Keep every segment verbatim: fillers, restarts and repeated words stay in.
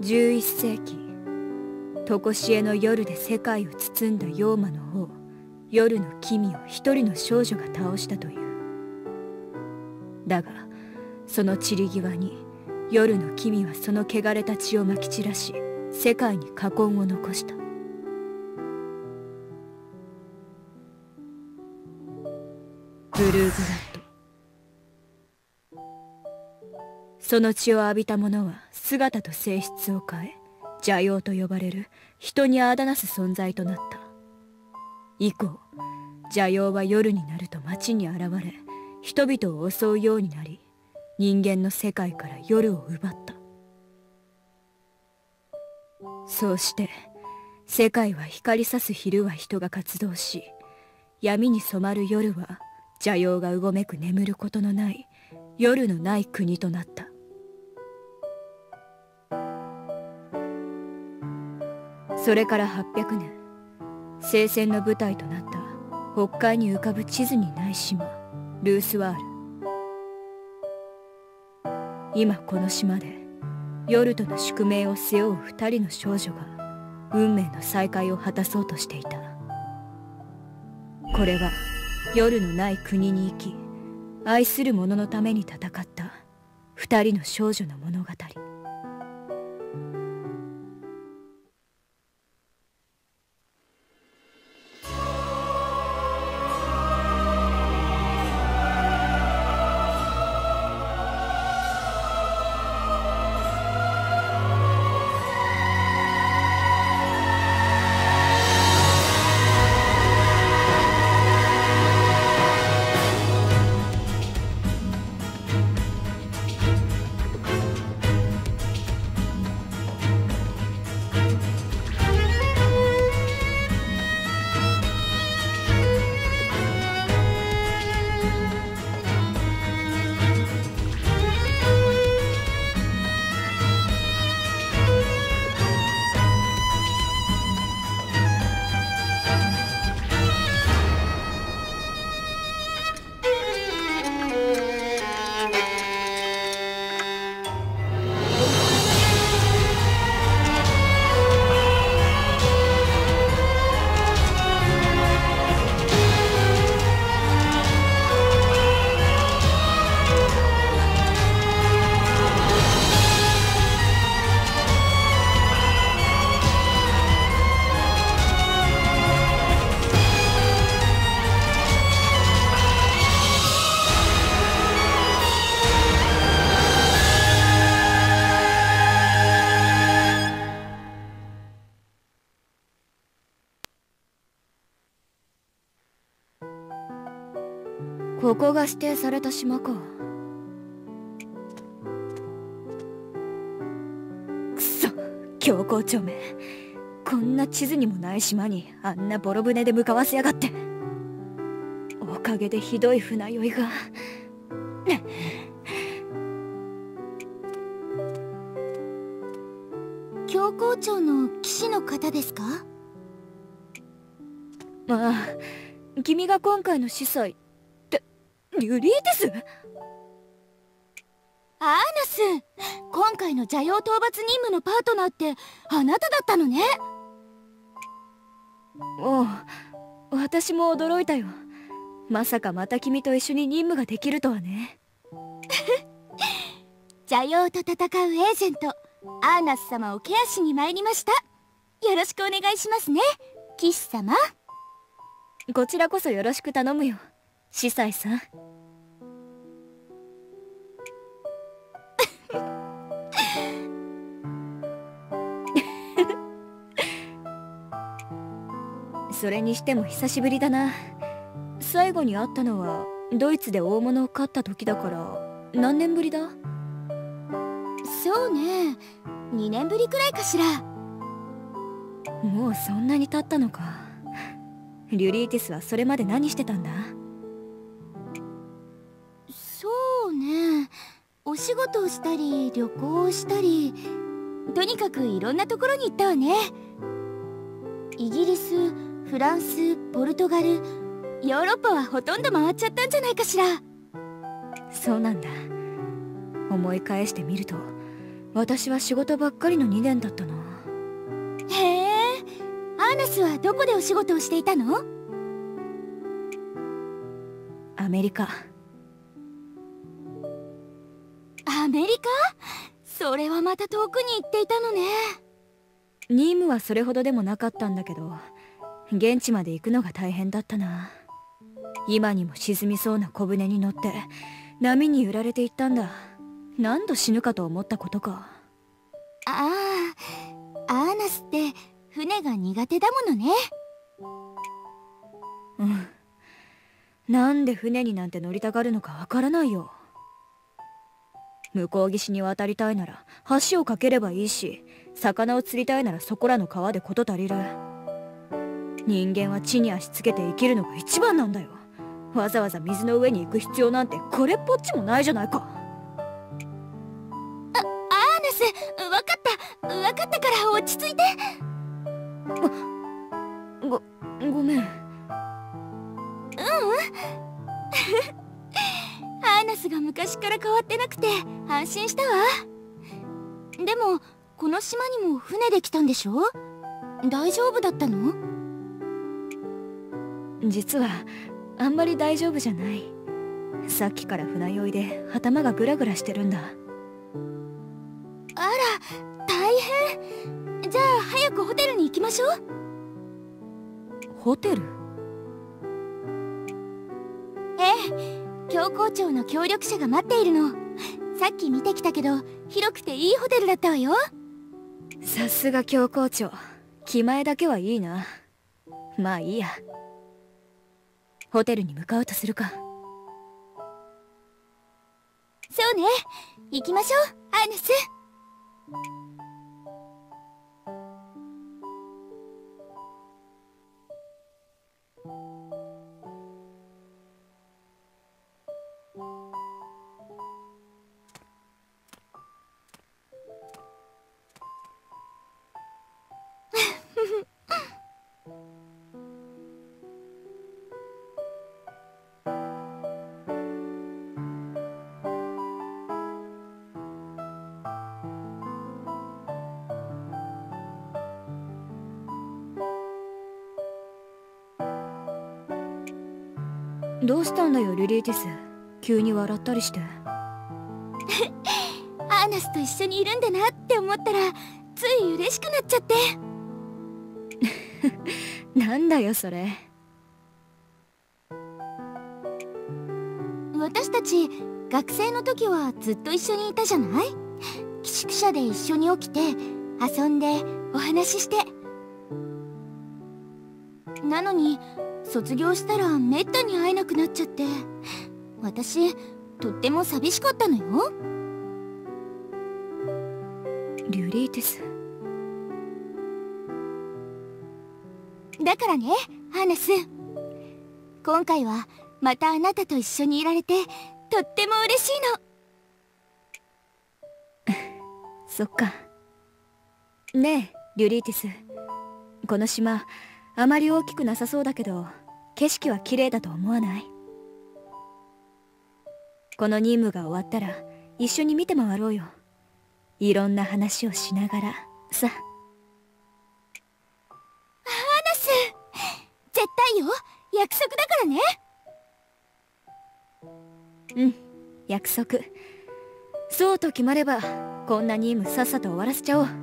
じゅういっせいき、常しえの夜で世界を包んだ妖魔の王夜の君を一人の少女が倒したという。だがその散り際に夜の君はその汚れた血をまき散らし、世界に禍根を残した。ブルーグラッド。その血を浴びた者は姿と性質を変え、邪妖と呼ばれる人にあだなす存在となった。以降邪妖は夜になると街に現れ、人々を襲うようになり、人間の世界から夜を奪った。そうして世界は光さす昼は人が活動し、闇に染まる夜は邪妖がうごめく眠ることのない夜のない国となった。それからはっぴゃくねん、聖戦の舞台となった北海に浮かぶ地図にない島ルースワール。今この島で夜との宿命を背負う二人の少女が運命の再会を果たそうとしていた。これは夜のない国に生き、愛する者のために戦った二人の少女の物語。ここが指定された島か。くそ、強行町め、こんな地図にもない島にあんなボロ船で向かわせやがって。おかげでひどい船酔いが。 強行町の騎士の方ですか？ まあ、君が今回の司祭ってリュリーティス？ アーナス、今回の邪妖討伐任務のパートナーってあなただったのね。 おう、私も驚いたよ。まさかまた君と一緒に任務ができるとはね。 邪妖と戦うエージェントアーナス様をケアしに参りました。よろしくお願いしますね、騎士様。 こちらこそよろしく頼むよ、司祭さん。それにしても久しぶりだな。最後に会ったのはドイツで大物を飼った時だから何年ぶりだ？ そうね、にねんぶりくらいかしら。 もうそんなに経ったのか。リュリーティスはそれまで何してたんだ？ そうね、お仕事をしたり旅行をしたり、とにかくいろんなところに行ったわね。イギリス、フランス、ポルトガル、ヨーロッパはほとんど回っちゃったんじゃないかしら。 そうなんだ。思い返してみると私は仕事ばっかりのにねんだったな。 へえ、アーナスはどこでお仕事をしていたの？ アメリカ。 アメリカ？それはまた遠くに行っていたのね。 任務はそれほどでもなかったんだけど、現地まで行くのが大変だったな。今にも沈みそうな小舟に乗って波に揺られていったんだ。何度死ぬかと思ったことか。 ああ、アーナスって船が苦手だものね。 うん。なんで船になんて乗りたがるのかわからないよ。向こう岸に渡りたいなら橋を架ければいいし、魚を釣りたいならそこらの川で事足りる。人間は地に足つけて生きるのが一番なんだよ。わざわざ水の上に行く必要なんてこれっぽっちもないじゃないか。 あ、アーナス、わかったわかったから落ち着いて。 ご、ごめん。ううんアーナスが昔から変わってなくて安心したわ。でもこの島にも船で来たんでしょ？大丈夫だったの？ 実はあんまり大丈夫じゃない。さっきから船酔いで頭がグラグラしてるんだ。 あら、大変。じゃあ早くホテルに行きましょう。 ホテル？ ええ、教皇庁の協力者が待っているの。さっき見てきたけど広くていいホテルだったわよ。 さすが教皇庁、気前だけはいいな。まあいいや。ホテルに向かうとするか。 そうね、行きましょう、アーナス。 どうしたんだよリリーティス、急に笑ったりして。 アーナスと一緒にいるんだなって思ったらつい嬉しくなっちゃって。 なんだよそれ。 私たち学生の時はずっと一緒にいたじゃない？寄宿舎で一緒に起きて遊んでお話しして。なのに卒業したらめったに会えなくなっちゃって、私とっても寂しかったのよ。 リュリーティス。 だからね、アーナス、今回はまたあなたと一緒にいられてとっても嬉しいの。 そっか。ねえリュリーティス、この島あまり大きくなさそうだけど景色は綺麗だと思わない？この任務が終わったら一緒に見て回ろうよ。いろんな話をしながらさ。 アーナス、絶対よ、約束だからね。 うん、約束。そうと決まればこんな任務さっさと終わらせちゃおう。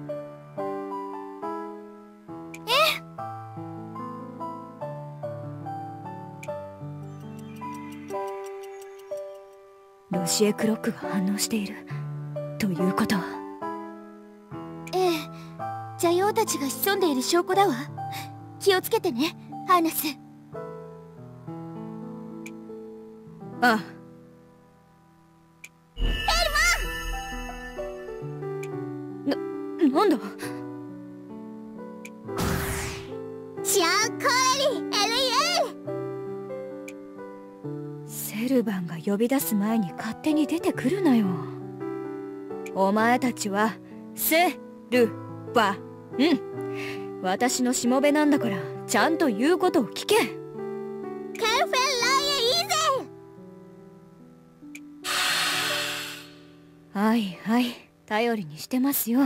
ロシエクロックが反応しているということは。 ええ、邪妖たちが潜んでいる証拠だわ。気をつけてね、アーナス。 ああ。な、なんだ。 シャーコーリー エルイエル。 セルバンが呼び出す前に勝手に出てくるなよ。お前たちはセルバン、私のしもべなんだからちゃんと言うことを聞け。 カルフェンライエイーゼ。 はいはい、 頼りにしてますよ。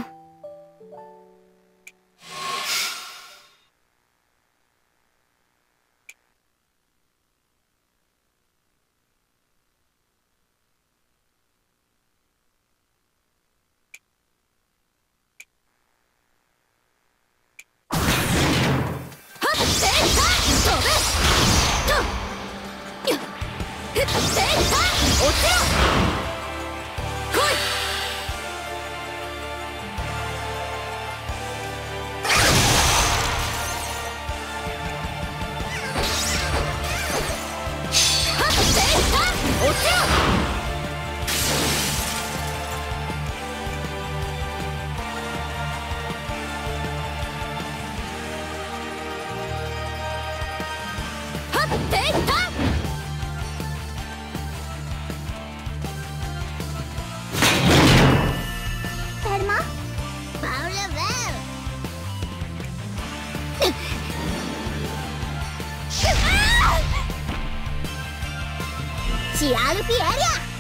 シアルピエリア。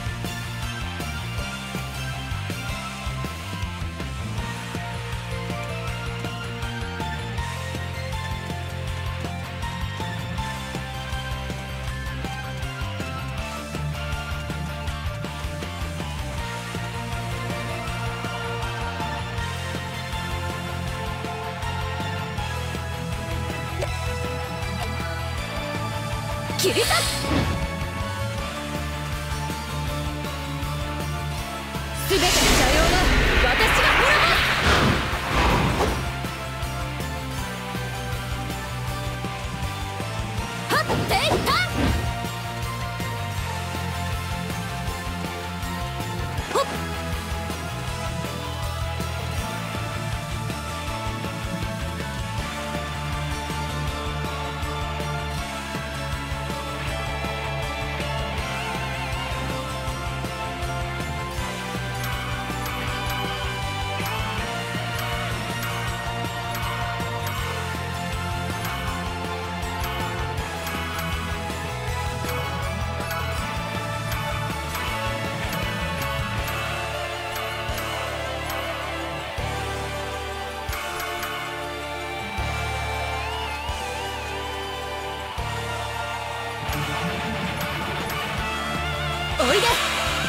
切り裂く。すべての邪妖は私が滅ぼす。はっ、ていったほっ。おいで。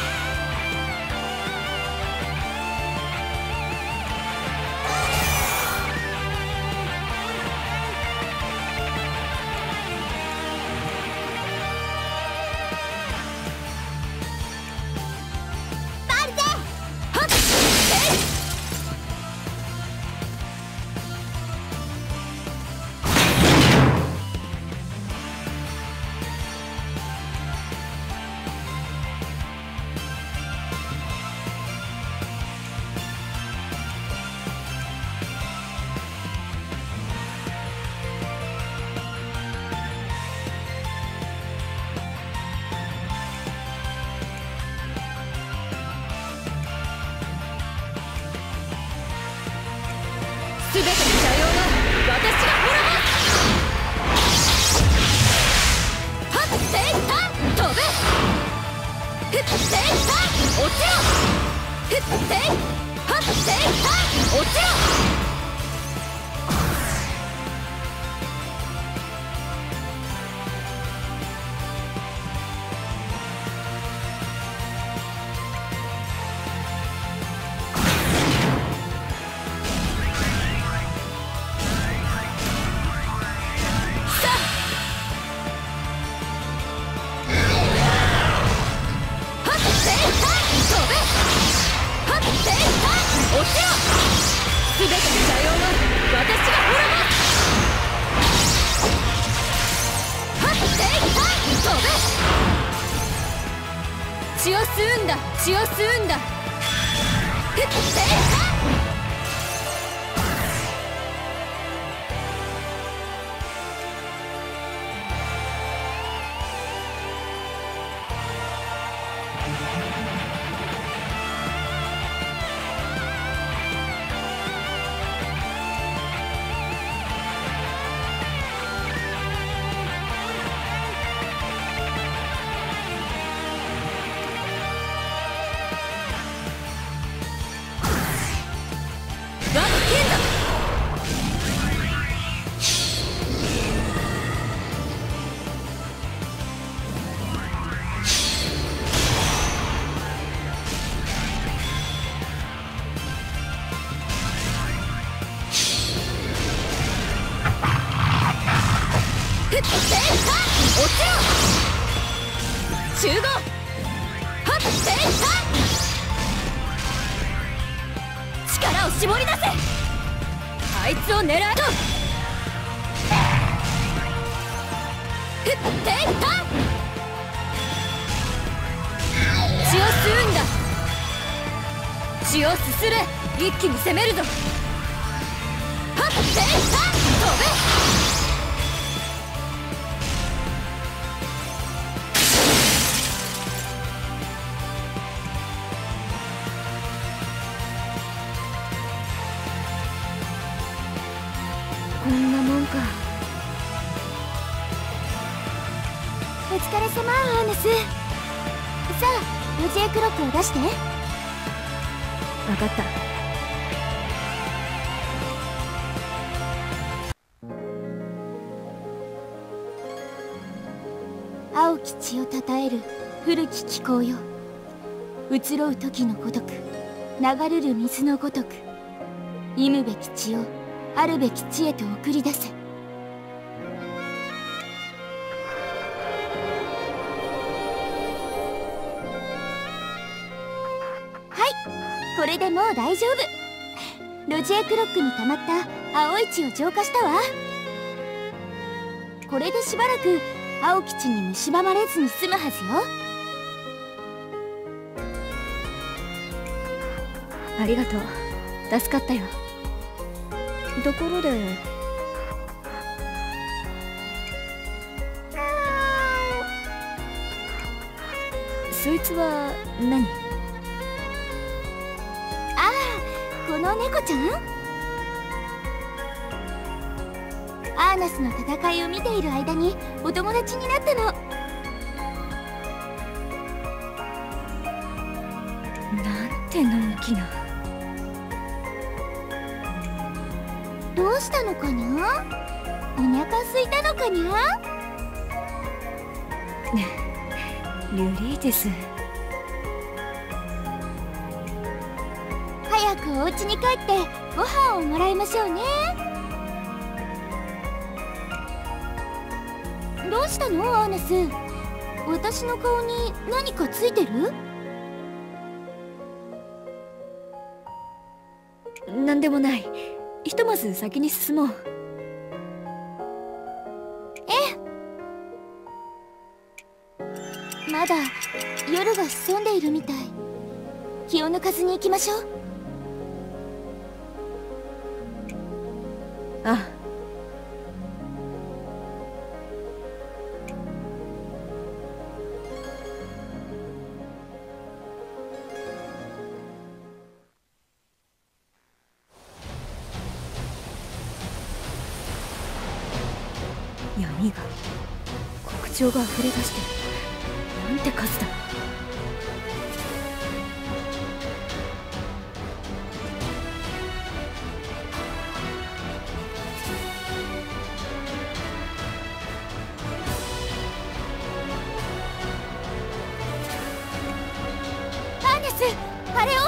バルゼはっ、すべての邪妖は私が滅ぼす。はっ、ていった飛べ。ふっていった落ちろ。ふってはっ、ていった落ちろ。すべての邪妖は私が滅ぼす。はっ、ていった飛べ。血を吸うんだ、血を吸うんだ。ふっていったふっせいは落ちろ集合はっせいは力を絞り出せあいつを狙うとふっていった血を吸うんだ血をすすれ一気に攻めるぞはっせいった飛べこんなもんかお疲れ様アーネスさあロジエクロックを出して分かった青き血をたたえる古き気候よ移ろう時のごとく流れる水のごとく忌むべき血をあるべき地へと送り出せはいこれでもう大丈夫ロジエクロックに溜まった青い血を浄化したわこれでしばらく青き血に蝕まれずに済むはずよありがとう助かったよところでそいつは何？ ああこの猫ちゃんアーナスの戦いを見ている間にお友達になったのなんてのんきなどうしたのかにゃお腹すいたのかにゃリュリーティス早くお家に帰ってご飯をもらいましょうねどうしたのアーネス私の顔に何かついてるなんでもないひとまず先に進もうええまだ夜が潜んでいるみたい気を抜かずに行きましょうああ闇が黒鳥が溢れ出してるなんて数だアーネスあれを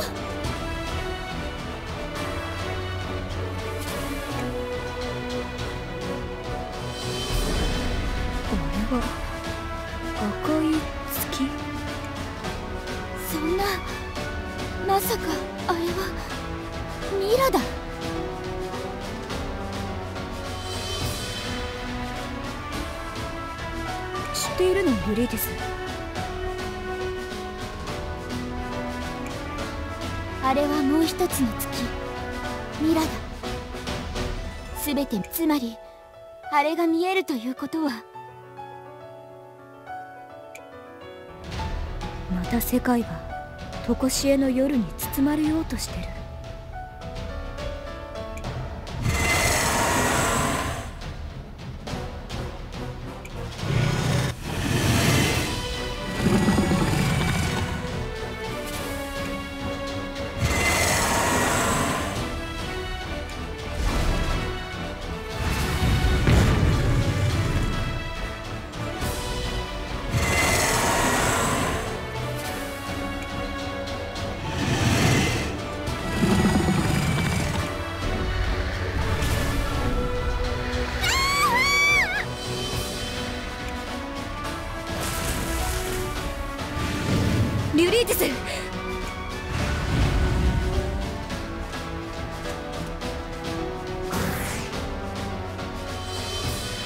赤い月そんなまさかあれはミラだ知っているのユリーティスあれはもう一つの月ミラだ全てつまりあれが見えるということはまた世界が常しえの夜に包まれようとしてる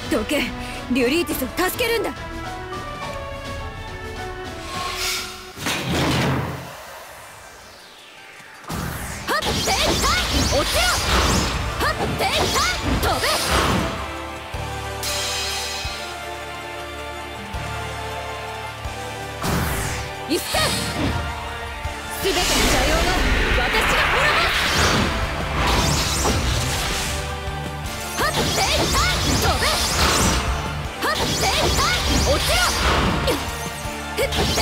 どけ。リュリーティスを助けるんだ。はっ天体落ちろ。はっ天体飛べ。一閃。すべての邪妖は私が滅ぼす。はっ天体飛べ。はっ天体落ちろ。ふっ天体。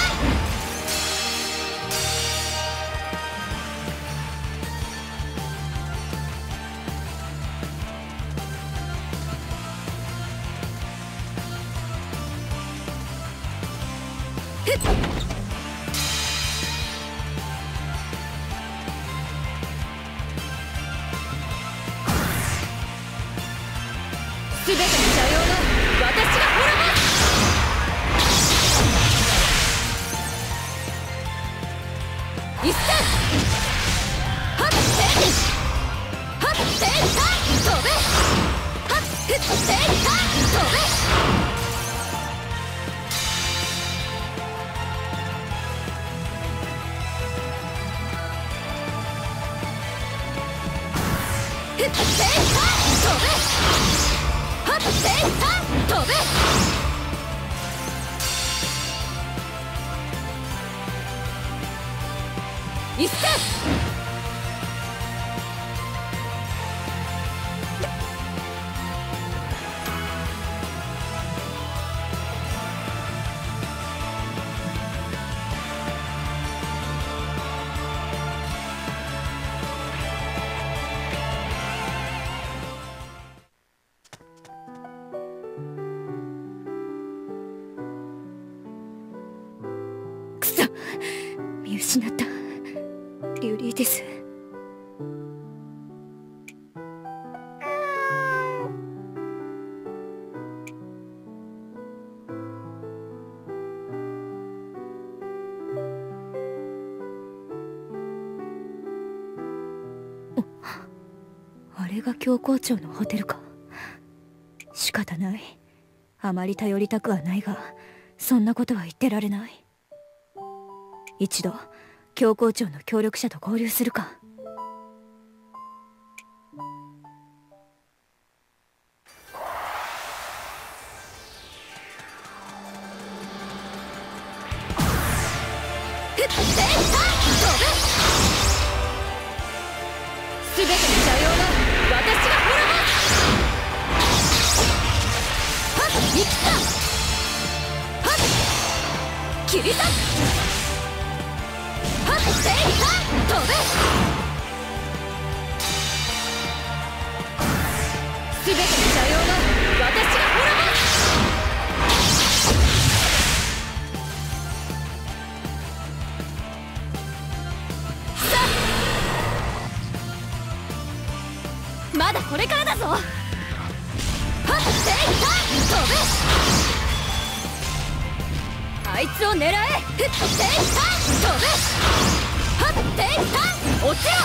すべての邪妖は私が滅ぼす。一閃。はっ天はっ天体飛べ。はっふっ天体飛べ。ふっ天体飛べ。はっ天体飛べ。一閃。くそ、見失った。リュリーティス。あれが教皇庁のホテルか。仕方ない。あまり頼りたくはないが、そんなことは言ってられない。一度教皇庁の協力者と合流するか。ふっ天体飛べ。すべての邪妖は私が滅ぼす。はっ生きた。はっ切り裂く。はっ天体飛べ。すべての邪妖は私が滅ぼす。さあ、まだこれからだぞ。はっ天体飛べ。あいつを狙え。ふっ天体飛べ。はっ天体落ちろ。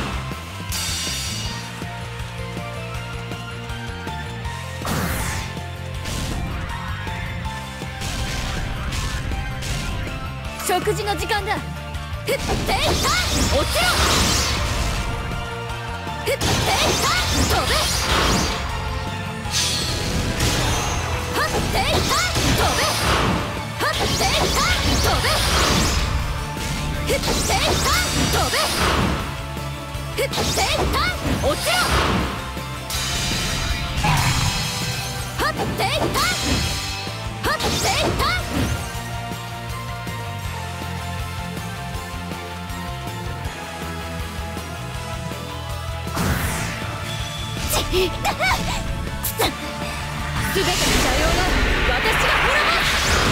食事の時間だ。ふっ天体落ちろ。ふっ天体飛べ。はっ天体飛べ。はっ天体飛べ。ふっ天体飛べ。ふっ天体落ちろ。はっ天体はっ天体。すべての邪妖は私が滅ぼす。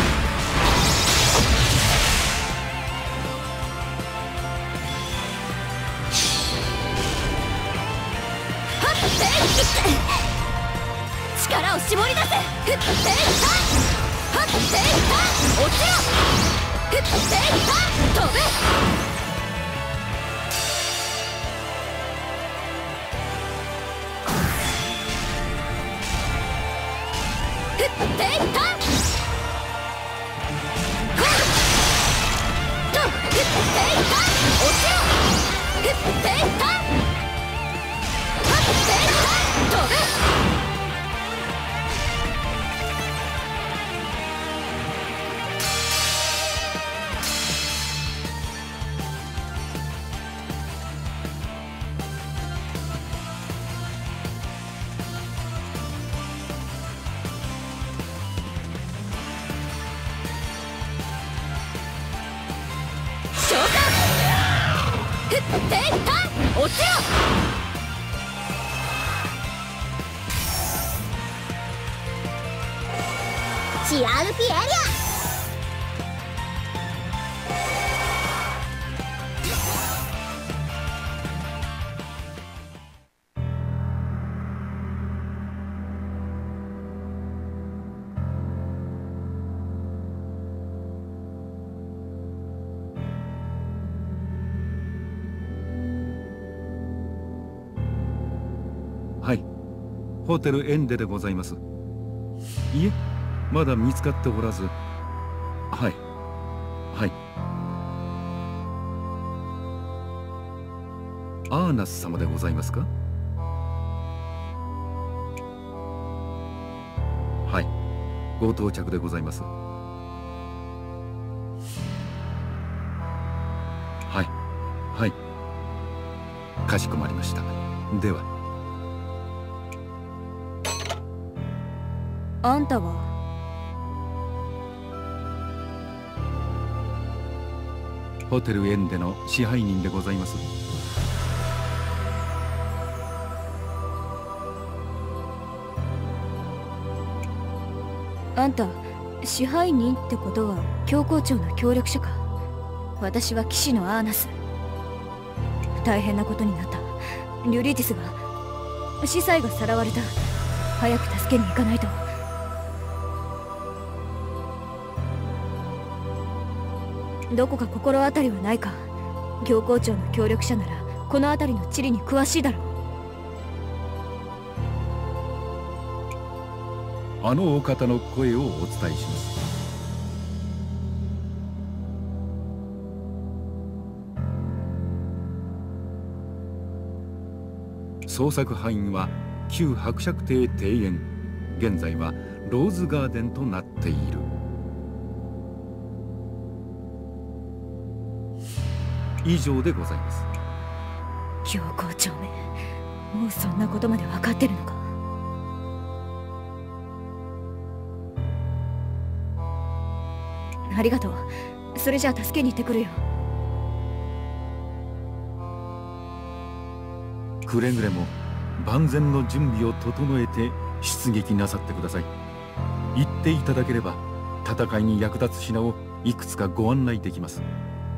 はっ天力を絞り出せ。ふっ天体はっ天体落ちろ。ふっ天体飛べ。 シアルピエリア。 はい、ホテルエンデでございます。いえ、まだ見つかっておらず。はいはい。アーナス様でございますか？はい、ご到着でございます。はいはい、かしこまりました。では。 あんたは？ ホテルエンデの支配人でございます。 あんた支配人ってことは教皇庁の協力者か。私は騎士のアーナス。大変なことになった。リュリティスが司祭がさらわれた。早く助けに行かないと。どこか心当たりはないか。教皇庁の協力者ならこの辺りの地理に詳しいだろう。 あのお方の声をお伝えします。捜索範囲は旧伯爵邸庭園、現在はローズガーデンとなっている。以上でございます。 教皇庁め、もうそんなことまで分かってるのか。ありがとう。それじゃあ助けに行ってくるよ。 くれぐれも万全の準備を整えて出撃なさってください。言っていただければ戦いに役立つ品をいくつかご案内できます。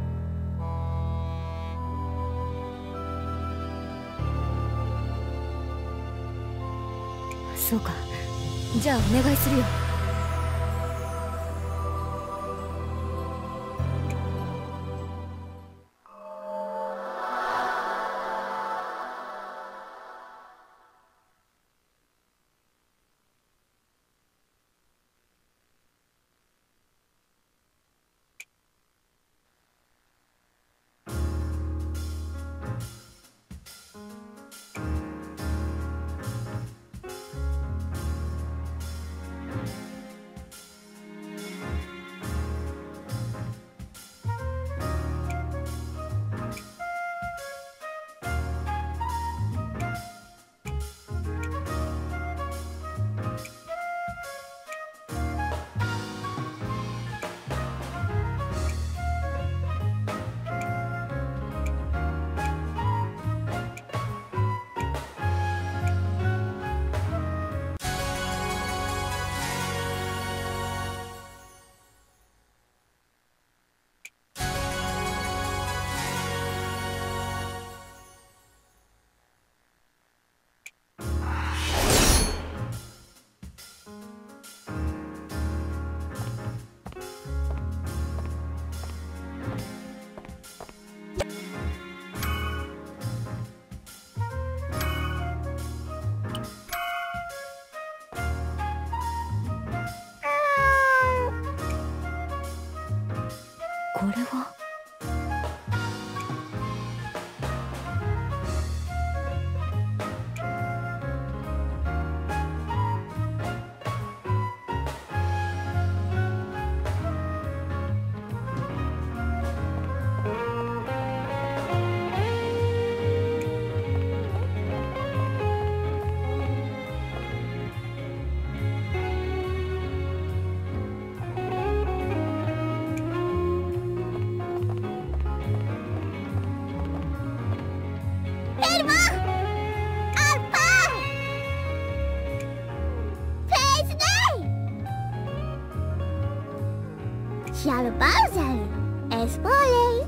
そうか。じゃあお願いするよ。 れは。 Shall Bowser Espole.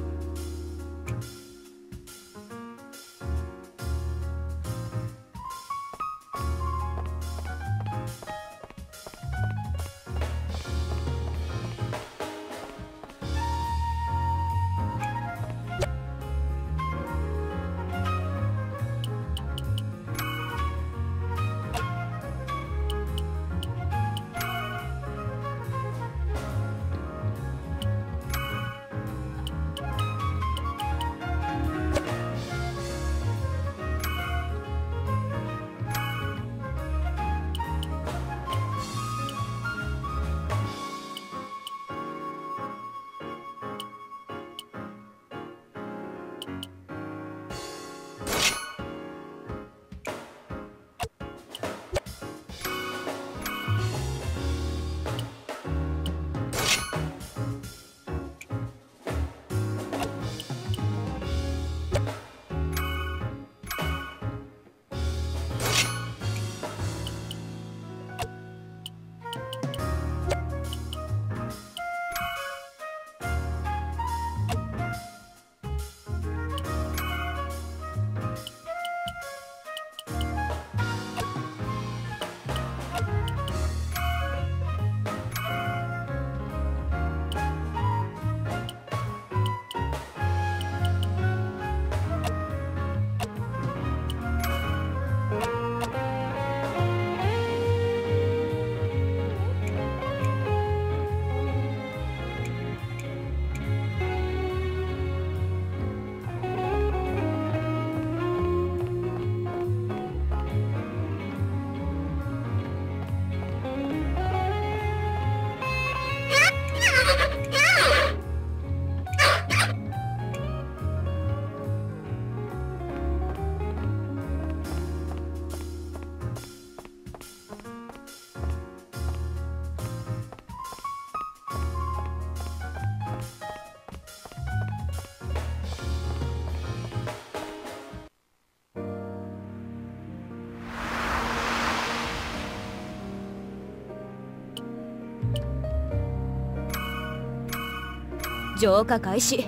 浄化開始。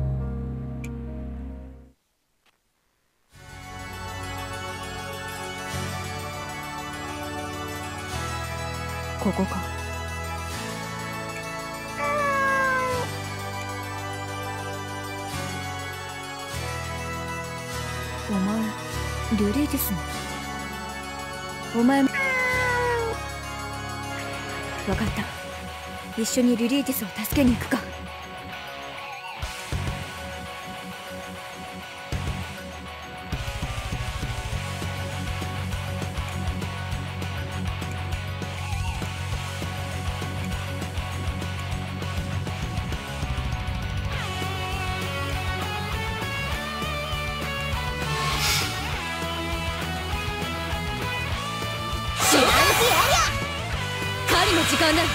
ここか。お前ルリーティスね。お前も分かった。一緒にルリーティスを助けに行くか。狩りの時間だ。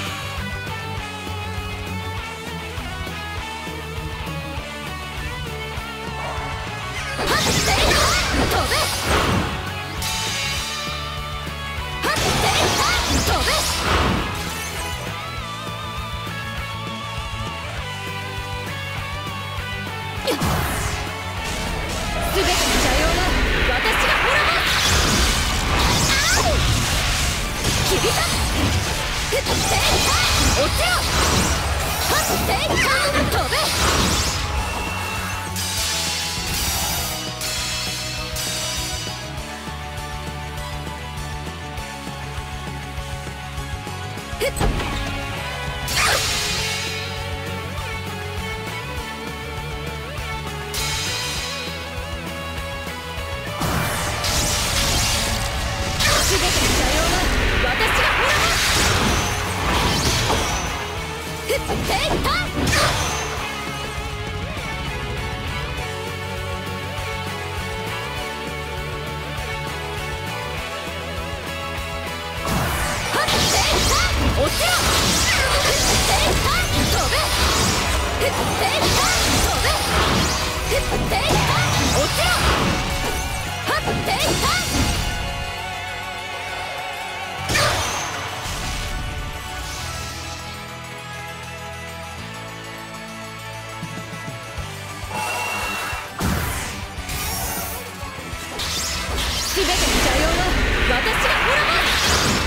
全ての邪妖は私が滅ぼす。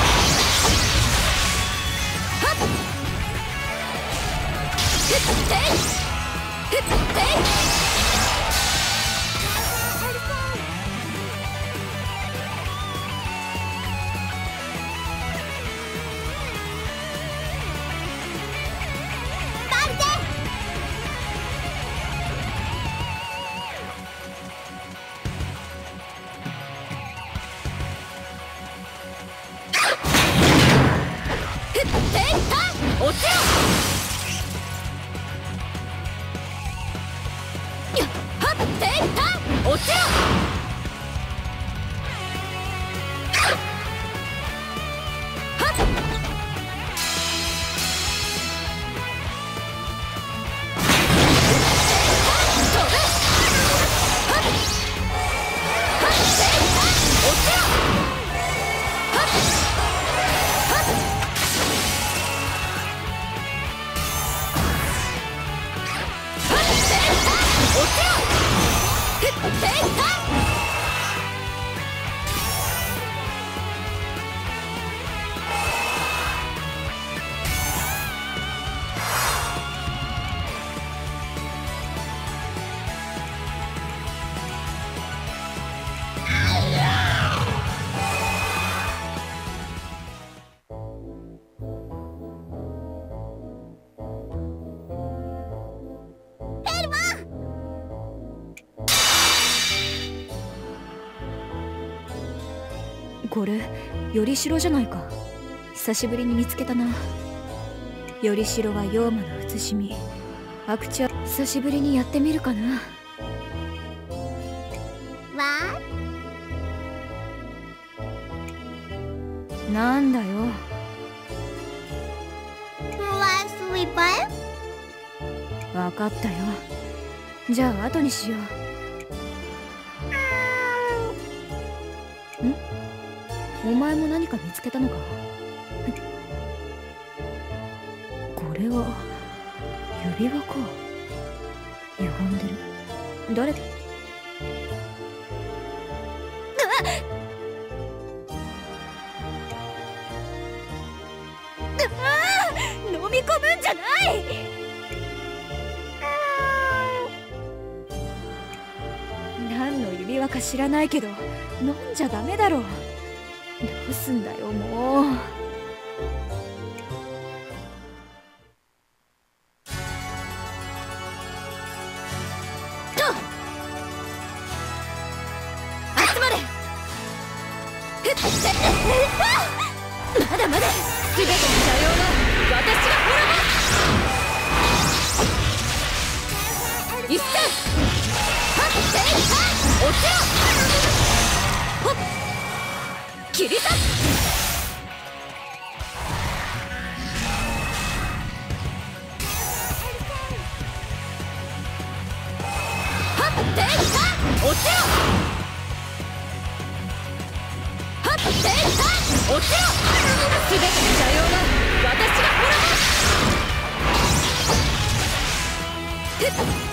これよりしろじゃないか。久しぶりに見つけたな。よりしろは妖魔の写しみ。悪地は久しぶりにやってみるかな。 わなんだよ。 わすいぱい。 わかったよ。じゃあ後にしよう。ん？お前も何か見つけたのか？これは指輪か。歪んでる。誰？飲み込むんじゃない！何の指輪か知らないけど飲んじゃダメだろう。どうすんだよもう。集まれ。まだまだ全ての邪妖は私が滅ぼす。一戦はっせいは落ちろ。ほっ切り裂く。はっせいは落ちろ。はっせいは落ちろ。全ての邪妖は私が滅ぼす。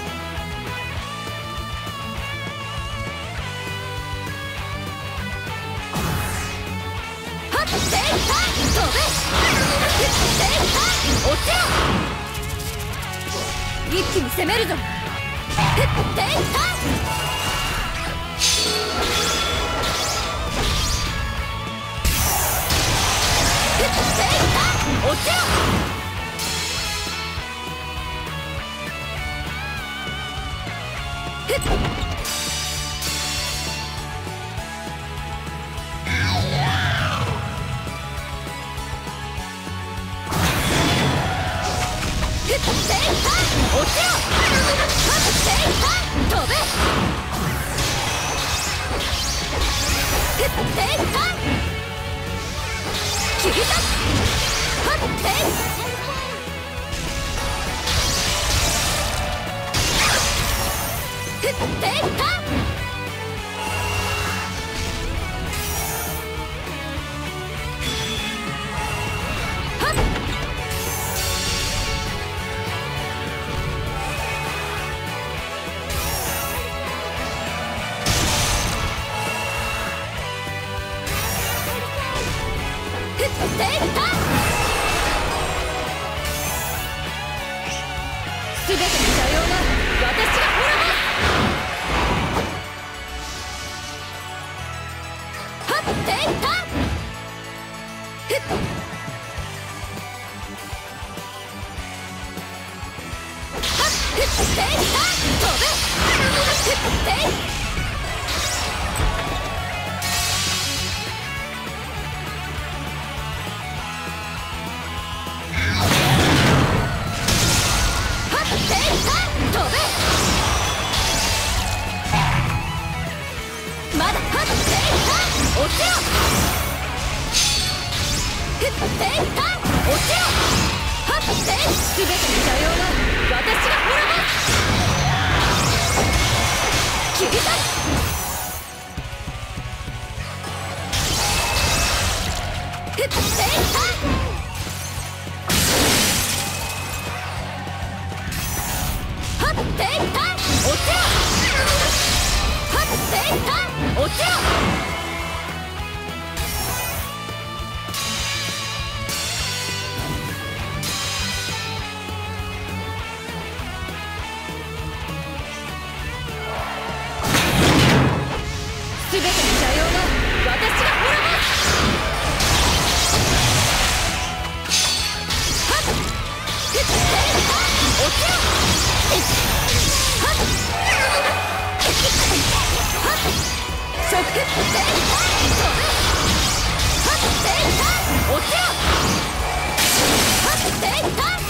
一気に攻めるぞ。落ちろ。 飛べ。テイタン切り立つ。はっテイテイタンすべての邪妖は私が滅ぼす。はっテイタンふっはっふっテイタン飛べ。ふっテイすべての邪妖は私が滅ぼす。切り立つ。ふっテイタンはっテイタン落ちろ。はっテイタン落ちろ。すべての邪妖は私が滅ぼす。はっふっテイタン落ちろ。はっはっショックテイタン飛べ。はっテイタン落ちろ。はっテイタン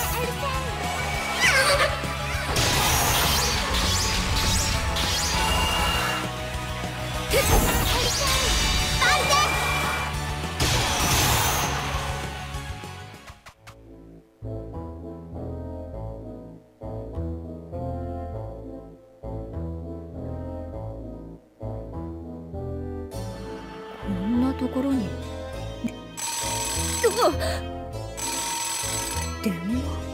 こんなところに。うわっ、電話。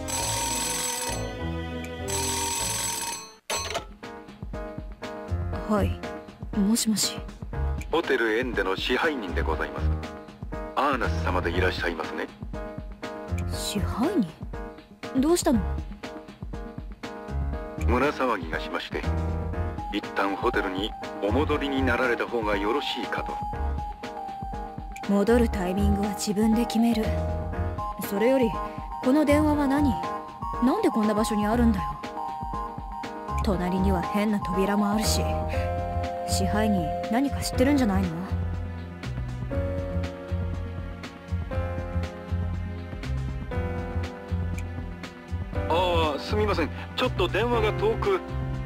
はい、もしもし。 ホテルエンデの支配人でございます。アーナス様でいらっしゃいますね。 支配人？どうしたの？ 胸騒ぎがしまして、一旦ホテルにお戻りになられた方がよろしいかと。 戻るタイミングは自分で決める。それよりこの電話は何？なんでこんな場所にあるんだよ。隣には変な扉もあるし、支配人何か知ってるんじゃないの？ ああ、すみません、ちょっと電話が遠く。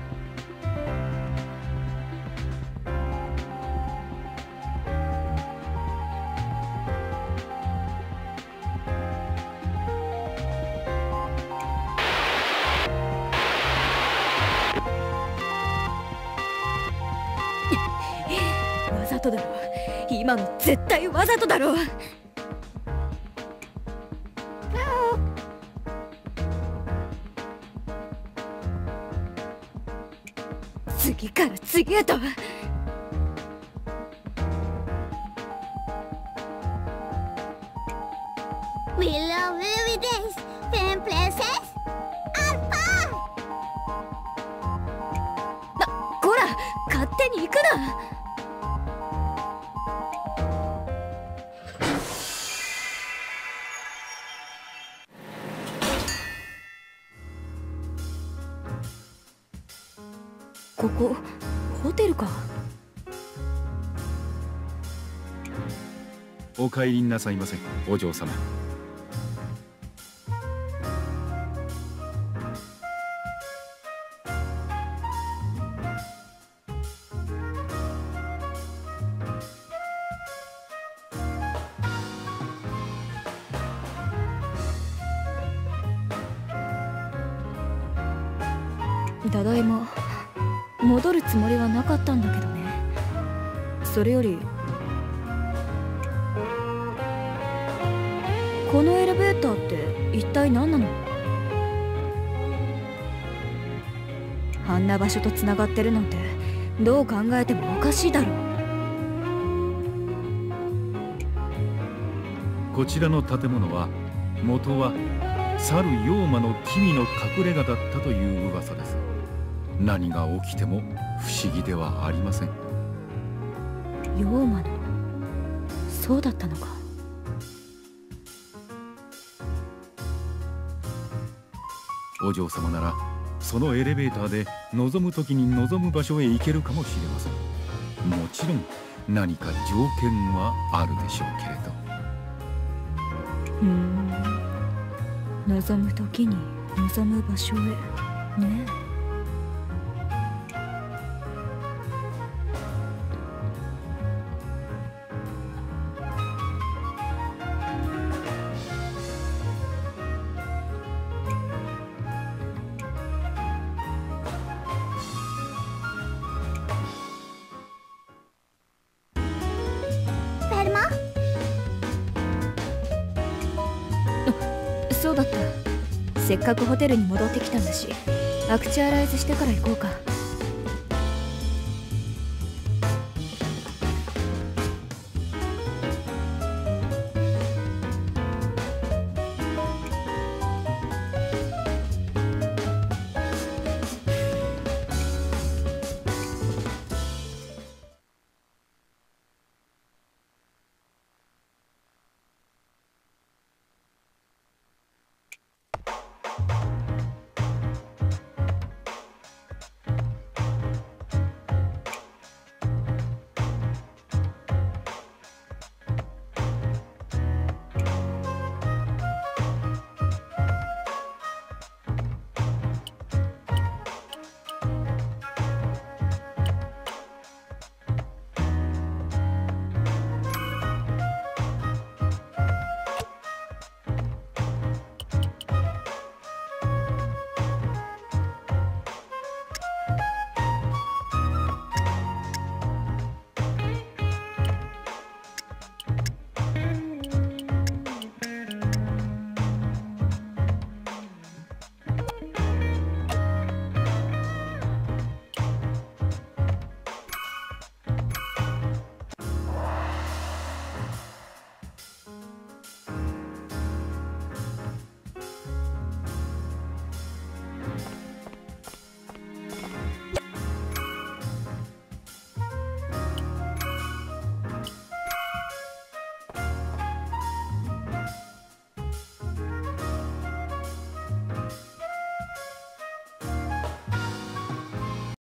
わざとだろ。今の絶対わざとだろ。次から次へと。 We love every days, Fan Princess, and fun! な、こら、勝手に行くな。ここホテルか。 お帰りなさいませ、お嬢様。 ただいま。戻るつもりはなかったんだけどね。それよりこのエレベーターって一体何なの？あんな場所とつながってるなんてどう考えてもおかしいだろう。 こちらの建物は元は猿妖魔の君の隠れ家だったという噂です。何が起きても不思議ではありません。 妖魔の、そうだったのか。 お嬢様ならそのエレベーターで望む時に望む場所へ行けるかもしれません。もちろん何か条件はあるでしょうけれど。 うーん、望む時に望む場所へね。 ベルマ。 そうだった。せっかくホテルに戻ってきたんだし、アクチュアライズしてから行こうか。